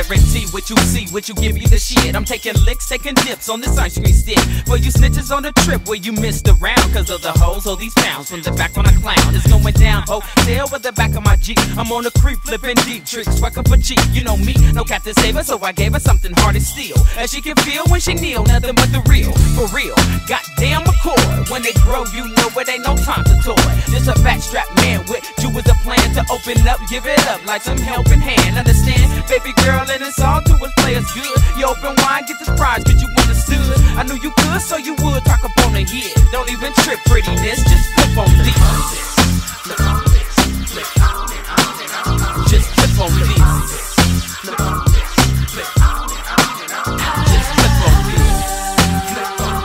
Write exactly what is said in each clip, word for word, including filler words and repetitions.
guarantee what you see, what you give you the shit. I'm taking licks, taking dips on the sunscreen stick. For you snitches on the trip where you missed around, cause of the hoes or these pounds from the back when I clown. It's going down, hotel with the back of my Jeep. I'm on the creep, flipping deep tricks, work up a cheek. You know me, no Captain Saver, so I gave her something hard as steel. And she can feel when she kneel, nothing but the real, for real. Goddamn McCoy, when they grow, you know it ain't no time to toy. Just a fat strap man with you was a plan to open up, give it up like some helping hand. Understand, baby girl, and it's all to us players good. You open wide, get this prize, cause you understood. I knew you could, so you would talk up on the head. Don't even trip, prettiness, just flip on this. Flip on this, flip on it, on it, on it. Just flip on this. Flip on this, flip on it, on it, on it. Just flip on this. Flip on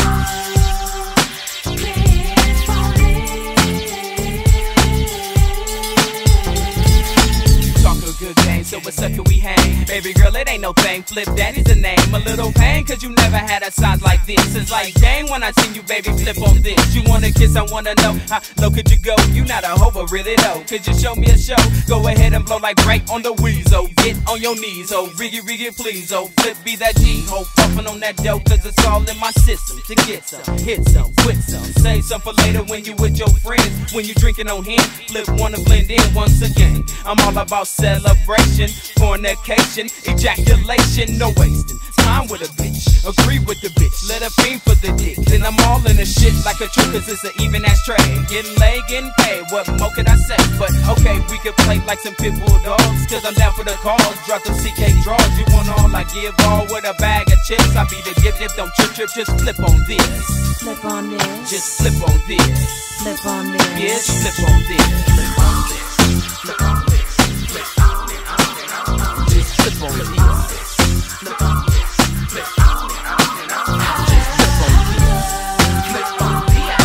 this. Talk a good game, so what's up, can we hang? Baby girl, it ain't no thing, Flip Daddy's the name. A little pain, cause you never had a size like this. It's like, dang, when I seen you, baby, flip on this. You wanna kiss, I wanna know, how low could you go? You not a hoe, but really though, could you show me a show? Go ahead and blow like right on the weasel. Get on your knees, oh, riggy, riggy, please, oh, Flip be that G, ho, puffin' on that dough, cause it's all in my system. To get some, hit some, quit some, save some for later when you with your friends. When you drinking on him, Flip wanna blend in once again. I'm all about celebration, fornication, ejaculation, no wasting time with a bitch. Agree with the bitch, let her fiend for the dick. Then I'm all in the shit like a true, cause it's an even ass trade. Getting laid, getting paid, what more can I say? But okay, we can play like some pit bull dogs, cause I'm down for the cause. Drop them C K draws, you want all, I give all with a bag of chips. I be the gift, if don't trip, trip, just flip on this. Flip on this. Just flip on this. Flip on this. Yes, flip on this. Flip on this. Flip on this. Flip on it, on it, on it. Just flip on this. Flip on this. Flip on it, on it, on it. Just flip on this. Flip on this.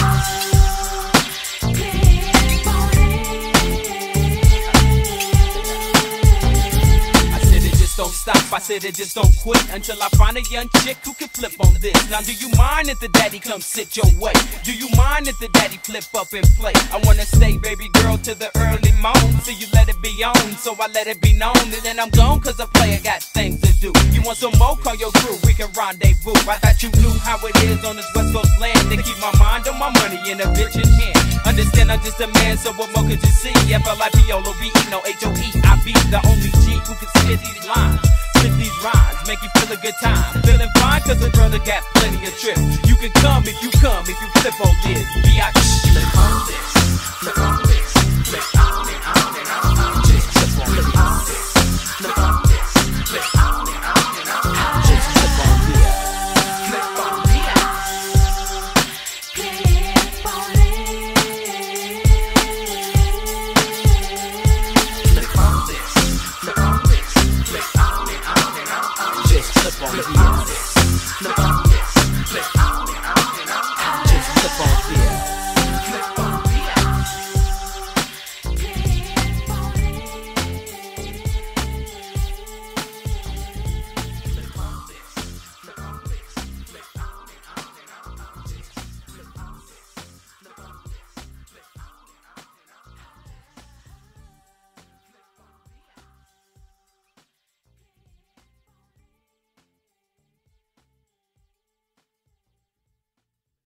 I said it just don't stop. I said it just don't quit until I find a young chick who can flip on this. Now do you mind if the daddy comes sit your way? Do you mind if the daddy flip up and play? I wanna stay, baby girl, to the early morn. So you let it be on, so I let it be known. And then I'm gone, cause a player got things to do. You want some more, call your crew, we can rendezvous. I thought you knew how it is on this West Coast land. To keep my mind on my money and a bitch in hand. Understand I'm just a man, so what more could you see? F L I P O L O V E, no H O E. I be the only G who can spit these lines. Spit these rhymes, make you feel a good time. Feeling fine, cause the brother got plenty of trips. You can come if you come, if you flip on this. B I Flip on this. Flip on